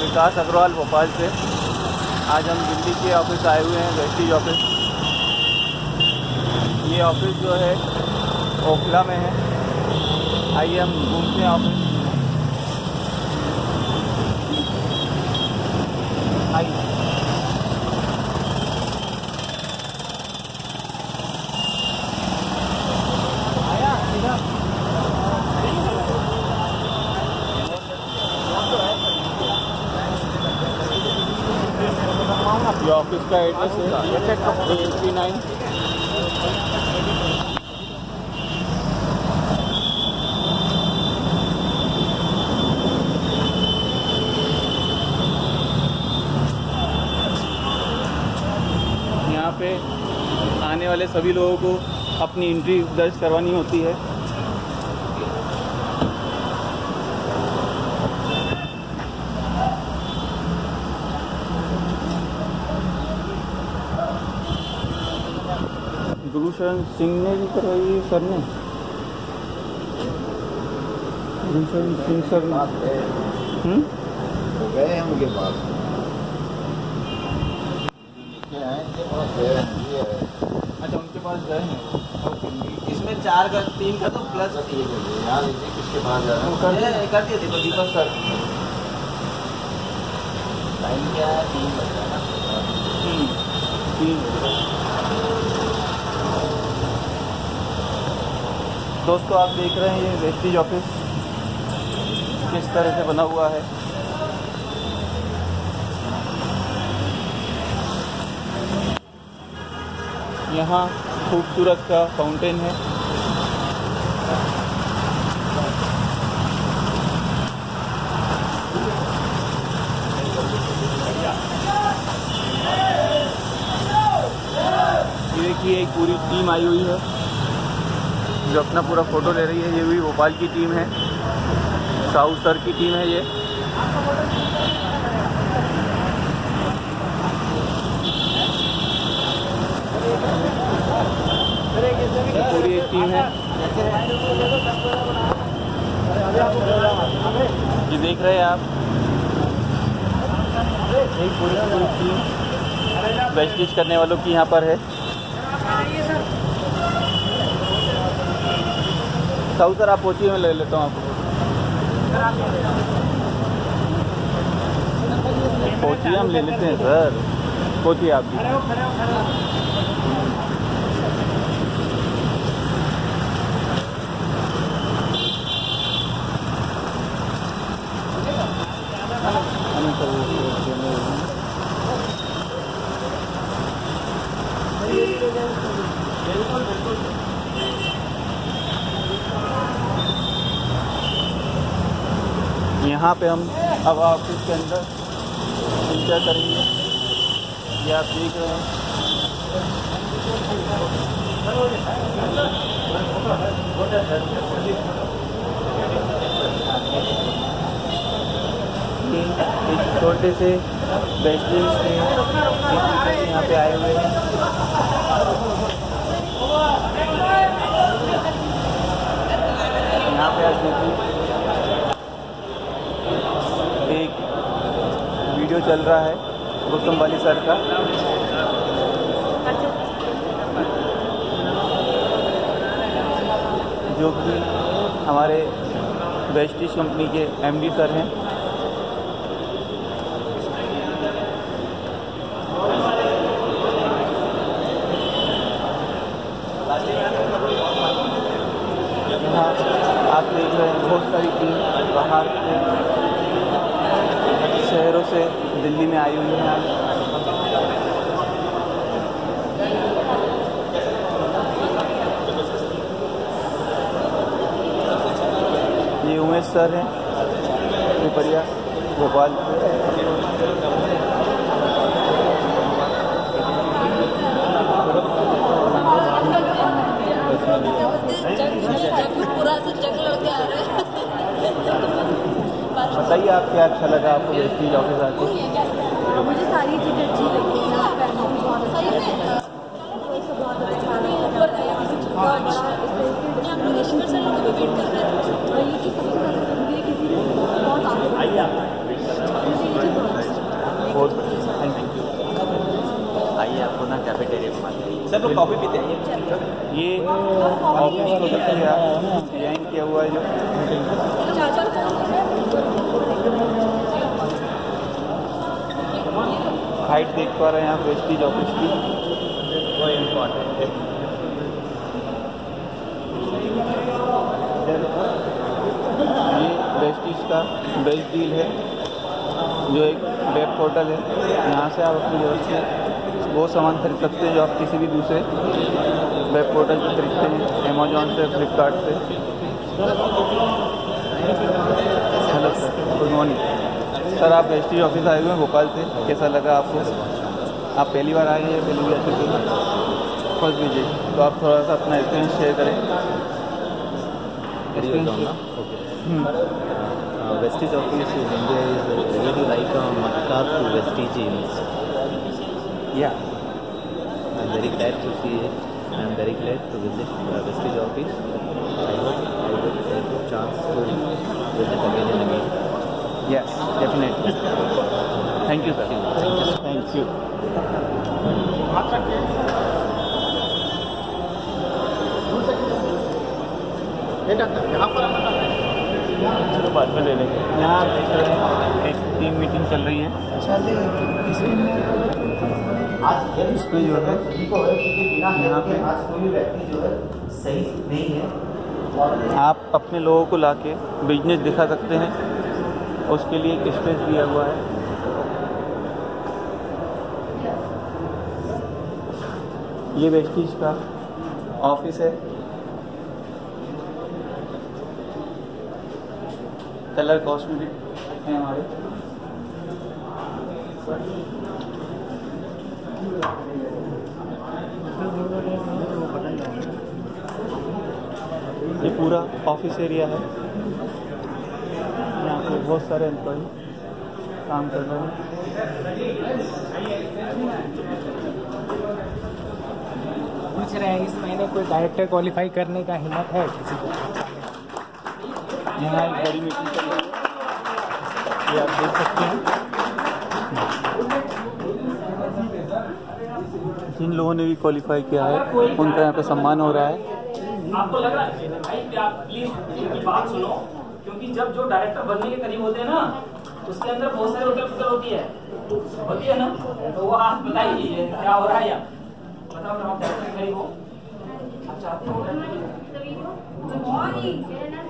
विकास अग्रवाल भोपाल से। आज हम दिल्ली के ऑफिस आए हुए हैं, वेस्टिज ऑफिस। ये ऑफिस जो है ओखला में है। आइए हम घूमते हैं ऑफिस। आइए ये ऑफिस का एड्रेस है 89। यहाँ पे आने वाले सभी लोगों को अपनी एंट्री दर्ज करवानी होती है। गुरुशरण सिंह ने भी करवाई है सर ने। गुरुशरण सिंह सर गए हैं उनके पास। अच्छा, उनके पास गए हैं। इसमें 4 का 3 का तो प्लस यार किसके पास जा रहे हैं? कर दिया। देखो दीपक सर टाइम क्या है? 3 बज रहा है ना। 3 दोस्तों, आप देख रहे हैं ये वेस्टिज ऑफिस किस तरह से बना हुआ है। यहाँ खूबसूरत का फाउंटेन है। ये देखिए, एक पूरी टीम आई हुई है जो अपना पूरा फोटो ले रही है। ये भी भोपाल की टीम है, साहू सर की टीम है ये। पूरी एक टीम है। ये देख रहे हैं आप, एक पूरी टीम वेस्टिज करने वालों की यहाँ पर है। साहू सर, आप पहुँचिए, मैं ले लेता हूँ आपको। पहुँचिए, हम ले लेते हैं सर। पहुँचिए आप भी। यहाँ पे हम अब ऑफिस के अंदर एंटर करेंगे। ये आप देख रहे हैं। एक छोटे से बेस्टलेस के यहाँ पे आए हुए हैं। यहाँ पे आज देखिए एक वीडियो चल रहा है गौतम वाली सर का। जो कि हमारे वेस्टिज कंपनी के एमडी सर हैं। यहाँ आप देख रहे हैं बहुत सारी टीम बाहर से शहरों से दिल्ली में आई हुई है। ये उमेश सर हैं पिपरिया भोपाल। बताइए आप, क्या अच्छा लगा आपको वेस्टिज ऑफिस आके? मुझे सारी चीज़ें अच्छी लगी हैं। बहुत बहुत थैंक यू। आइए आपको ना कैफेटेरिया घुमाते हैं। सब लोग कॉफ़ी पीते हैं। ये ऑफिस को देखते हैं आप, डिजाइन किया हुआ है जो हाइट देख पा रहे हैं आप वेस्टीज ऑफिस की, वो इम्पॉर्टेंट है। ये वेस्टीज का बेस्ट डील है जो एक वेब पोर्टल है। यहाँ से आप अपनी ज़रूरत से वो सामान खरीद सकते हैं जो आप किसी भी दूसरे वेब पोर्टल से खरीदते हैं, अमेजोन से, फ्लिपकार्ट से। Hello sir, good morning sir. आप वेस्टीज ऑफिस आए हुए हैं भोपाल से, कैसा लगा आपको? आप पहली बार आए हैं या पहली भी आ चुके हैं? फर्स्ट विजिट, तो आप थोड़ा सा अपना एक्सपीरियंस शेयर करें। Vestige office in India is really like a Makkah to Vestige Inns. Yeah. I'm very glad to see it. I'm very glad to visit Vestige office. I hope I will get a chance to visit again and again. Yes, definitely. Thank you, sir. Thank you. चलो बाद में ले लेंगे। यहाँ देख रहे हैं एक टीम मीटिंग चल रही है। इस पे जो है यहाँ पे सही नहीं है। आप अपने लोगों को लाके बिजनेस दिखा सकते हैं, उसके लिए एक स्पेस दिया हुआ है। ये वेस्टीज का ऑफिस है। कलर कॉस्मेटिक है हमारे। ये पूरा ऑफिस एरिया है। यहाँ पे बहुत सारे एम्प्लॉय काम कर रहे हैं। पूछ रहे हैं इस महीने कोई डायरेक्टर क्वालिफाई करने का हिम्मत है किसी को? यहाँ एक बड़ी मीटिंग चल रही है, ये आप देख सकते हैं। जिन लोगों ने भी क्वालिफाई किया है उनका यहाँ पे सम्मान हो रहा है। आपको लग रहा है भाई आप प्लीज इनकी बात सुनो, क्योंकि जब जो डायरेक्टर बनने के करीब होते हैं ना, उसके अंदर बहुत सारे होटल होती है ना, तो वो आप बताइए क्या हो रहा है। या बताओ, डायरेक्टर के करीब हो, आप चाहते हो